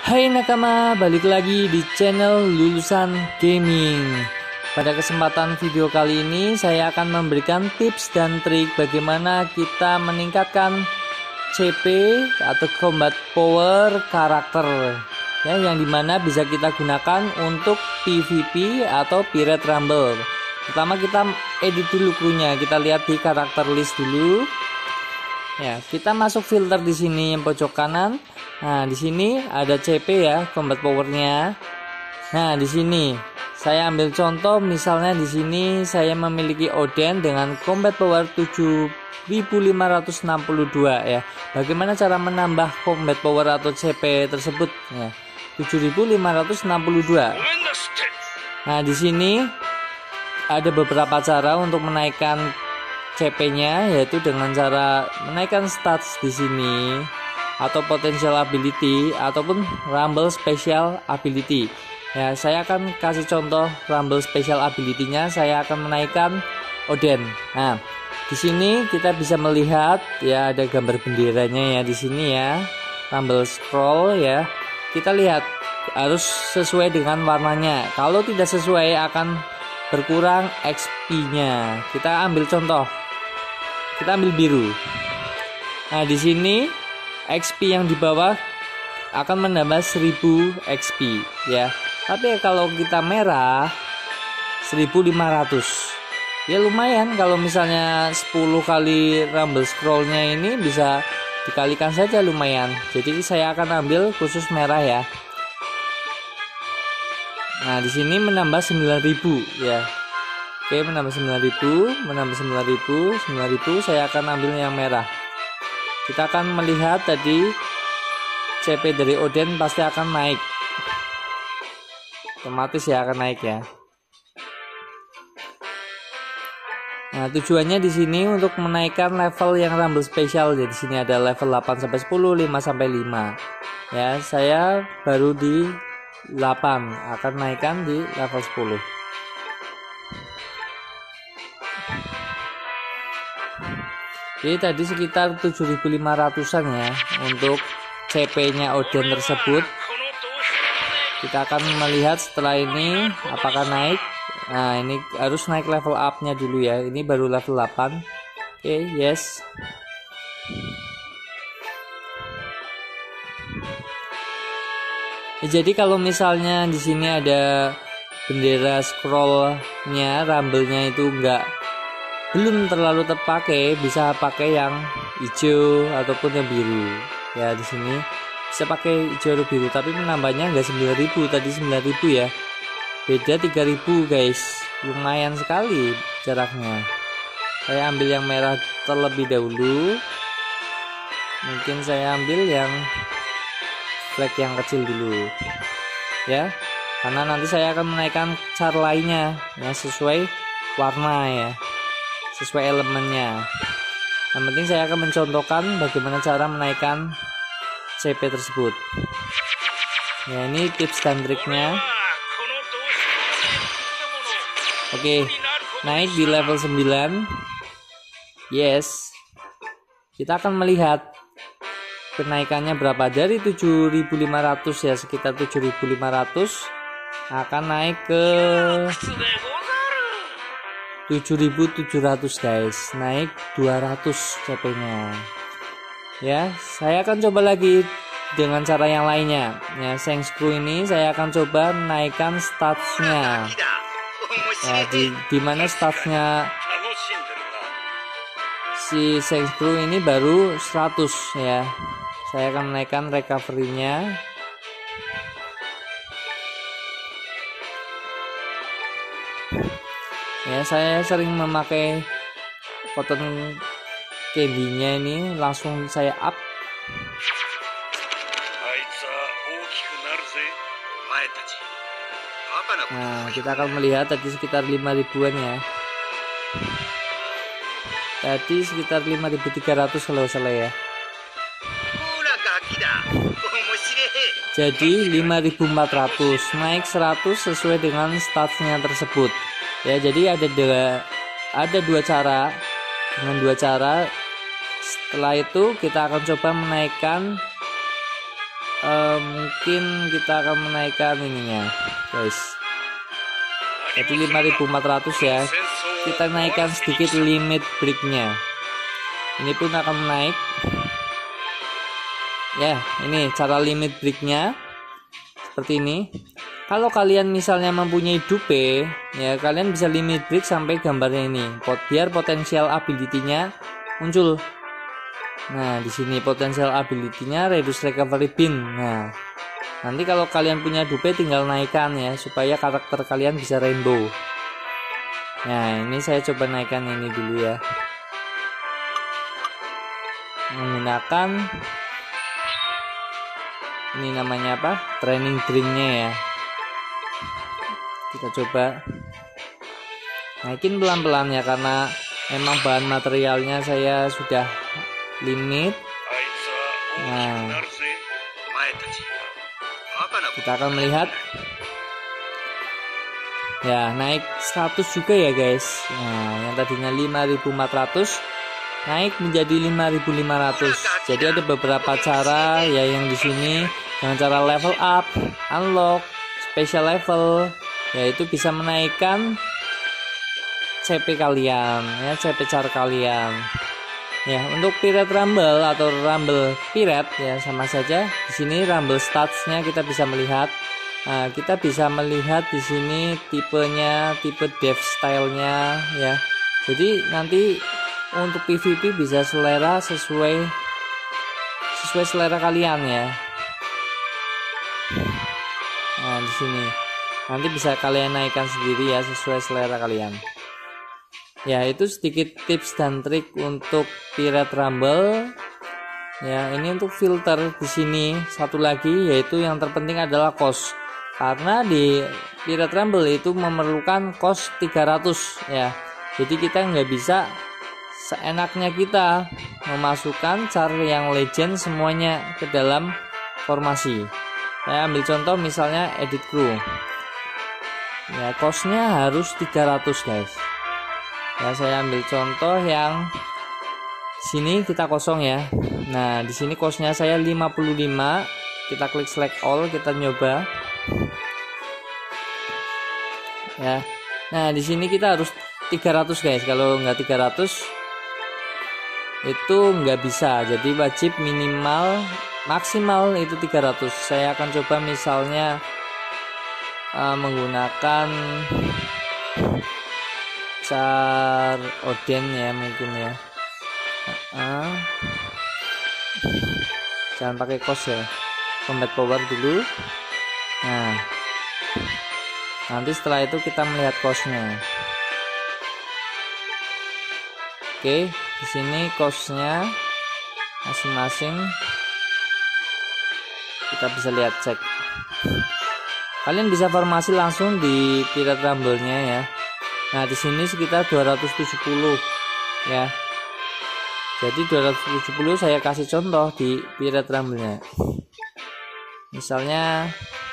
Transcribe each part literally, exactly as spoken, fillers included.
Hai nakama, balik lagi di channel Lulusan Gaming. Pada kesempatan video kali ini saya akan memberikan tips dan trik bagaimana kita meningkatkan C P atau combat power karakter ya, yang dimana bisa kita gunakan untuk P V P atau Pirate Rumble. Pertama kita edit dulu krunya, kita lihat di karakter list dulu. Ya, kita masuk filter di sini yang pojok kanan. Nah, di sini ada C P ya, combat powernya. Nah, di sini saya ambil contoh, misalnya di sini saya memiliki Oden dengan combat power tujuh ribu lima ratus enam puluh dua ya. Bagaimana cara menambah combat power atau C P tersebut ya? tujuh ribu lima ratus enam puluh dua. Nah, di sini ada beberapa cara untuk menaikkan C P-nya, yaitu dengan cara menaikkan stats di sini atau potential ability ataupun Rumble special ability. Ya, saya akan kasih contoh Rumble special ability-nya. Saya akan menaikkan Oden. Nah, di sini kita bisa melihat ya, ada gambar benderanya ya di sini ya. Rumble scroll ya. Kita lihat harus sesuai dengan warnanya. Kalau tidak sesuai akan berkurang X P-nya. Kita ambil contoh. Kita ambil biru. Nah, di sini X P yang di bawah akan menambah seribu X P ya. Tapi kalau kita merah seribu lima ratus. Ya lumayan, kalau misalnya sepuluh kali Rumble scrollnya ini bisa dikalikan saja, lumayan. Jadi saya akan ambil khusus merah ya. Nah, di sini menambah sembilan ribu ya. Oke, menambah sembilan ribu, menambah sembilan ribu, sembilan ribu, saya akan ambil yang merah. Kita akan melihat tadi C P dari Oden pasti akan naik. Otomatis ya akan naik ya. Nah, tujuannya di sini untuk menaikkan level yang Rumble special. Jadi di sini ada level delapan sampai sepuluh, lima sampai lima. Ya, saya baru di delapan, akan naikkan di level sepuluh. Jadi tadi sekitar tujuh ribu lima ratusan ya untuk C P-nya Oden tersebut. Kita akan melihat setelah ini apakah naik. Nah, ini harus naik level up-nya dulu ya. Ini baru level delapan. Oke, yes. Ya, jadi kalau misalnya di sini ada bendera scrollnya, Rumble-nya itu enggak belum terlalu terpakai, bisa pakai yang hijau ataupun yang biru ya. Di sini bisa pakai hijau atau biru, tapi menambahnya enggak sembilan ribu, tadi sembilan ribu ya, beda tiga ribu guys, lumayan sekali jaraknya. Saya ambil yang merah terlebih dahulu, mungkin saya ambil yang flag yang kecil dulu ya, karena nanti saya akan menaikkan char lainnya ya, sesuai warna ya, sesuai elemennya. Yang penting saya akan mencontohkan bagaimana cara menaikkan C P tersebut. Ya, ini tips dan triknya. Oke, naik di level sembilan. Yes. Kita akan melihat kenaikannya berapa, dari tujuh ribu lima ratus ya, sekitar tujuh ribu lima ratus akan naik ke tujuh ribu tujuh ratus guys, naik dua ratus C P-nya. Ya, saya akan coba lagi dengan cara yang lainnya. Ya, Seng Screw ini saya akan coba menaikkan statsnya. Ya, di dimana statsnya si Seng Screw ini baru seratus ya. Saya akan menaikkan recovery-nya. Ya, saya sering memakai cotton candy-nya ini, langsung saya up. Nah, kita akan melihat tadi sekitar lima ribuan ya. Tadi sekitar lima ribu tiga ratus kalau salah ya. Jadi lima ribu empat ratus, naik seratus sesuai dengan statsnya tersebut. Ya, jadi ada dua ada dua cara. Dengan dua cara, setelah itu kita akan coba menaikkan um, mungkin kita akan menaikkan ininya guys, jadi lima ribu empat ratus ya. Kita naikkan sedikit limit breaknya, ini pun akan naik ya. Ini cara limit breaknya seperti ini. Kalau kalian misalnya mempunyai dupe ya, kalian bisa limit break sampai gambarnya ini, biar potensial ability-nya muncul. Nah, di sini potensial ability-nya reduce recovery bin. Nah, nanti kalau kalian punya dupe tinggal naikkan ya, supaya karakter kalian bisa rainbow. Nah, ini saya coba naikkan ini dulu ya, menggunakan ini namanya apa, training drinknya ya. Kita coba naikin pelan-pelan ya, karena memang bahan materialnya saya sudah limit. Nah, kita akan melihat ya, naik seratus juga ya guys. Nah, yang tadinya lima ribu empat ratus naik menjadi lima ribu lima ratus. Jadi ada beberapa cara ya yang di sini, dengan cara level up, unlock, special level, yaitu bisa menaikkan C P kalian ya, C P char kalian ya. Untuk Pirate Rumble atau Rumble Pirate ya sama saja. Di sini Rumble statsnya kita bisa melihat. Nah, kita bisa melihat di sini tipenya, tipe dev stylenya ya. Jadi nanti untuk P V P bisa selera sesuai sesuai selera kalian ya. Nah, di sini nanti bisa kalian naikkan sendiri ya, sesuai selera kalian. Ya, itu sedikit tips dan trik untuk Pirate Rumble. Ya, ini untuk filter di sini satu lagi, yaitu yang terpenting adalah cost. Karena di Pirate Rumble itu memerlukan cost tiga ratus ya. Jadi kita nggak bisa seenaknya kita memasukkan char yang legend semuanya ke dalam formasi. Saya ambil contoh misalnya edit crew. Ya, costnya harus tiga ratus guys ya. Saya ambil contoh yang sini, kita kosong ya. Nah, di sini costnya saya lima puluh lima. Kita klik select all, kita nyoba ya. Nah, di sini kita harus tiga ratus guys. Kalau nggak tiga ratus itu nggak bisa, jadi wajib minimal, maksimal itu tiga ratus. Saya akan coba misalnya Uh, menggunakan char Oden ya mungkin ya. Uh, jangan pakai cost ya, combat power dulu. Nah, nanti setelah itu kita melihat costnya. Oke, di sini costnya masing-masing kita bisa lihat, cek. Kalian bisa formasi langsung di Pirate Rumble-nya ya. Nah, di sini sekitar dua ratus tujuh puluh ya. Jadi dua ratus tujuh puluh saya kasih contoh di Pirate Rumble-nya. Misalnya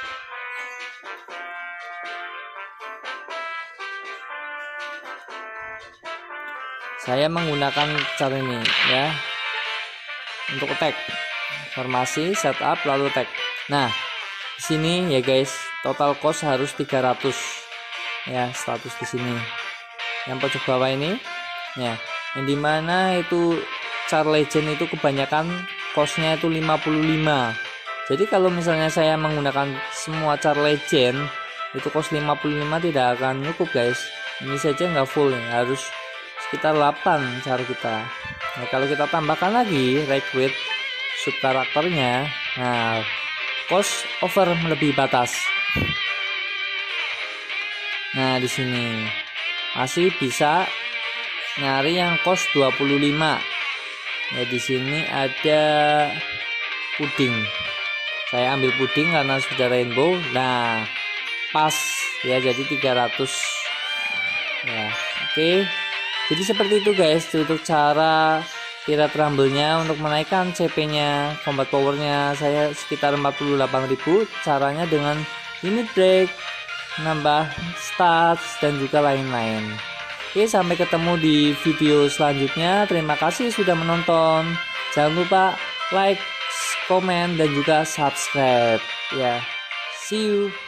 saya menggunakan cara ini ya. Untuk attack, formasi, setup, lalu attack. Nah, di sini ya guys, total cost harus tiga ratus ya, status di sini yang pojok bawah ini ya, yang dimana itu char legend itu kebanyakan costnya itu lima puluh lima. Jadi kalau misalnya saya menggunakan semua char legend itu cost lima puluh lima tidak akan cukup guys. Ini saja nggak full nih, harus sekitar delapan char kita. Nah, kalau kita tambahkan lagi recruit sub karakternya, nah cost over melebihi batas. Nah, di sini masih bisa nyari yang cost dua puluh lima. Ya, di sini ada puding. Saya ambil puding karena sudah rainbow. Nah, pas ya, jadi tiga ratus. Ya, oke. Jadi seperti itu guys, untuk cara Pirate Rumble-nya. Untuk menaikkan C P-nya, combat power-nya saya sekitar empat puluh delapan ribu. Caranya dengan limit break, nambah stats, dan juga lain-lain. Oke, sampai ketemu di video selanjutnya. Terima kasih sudah menonton. Jangan lupa like, komen, dan juga subscribe ya. See you.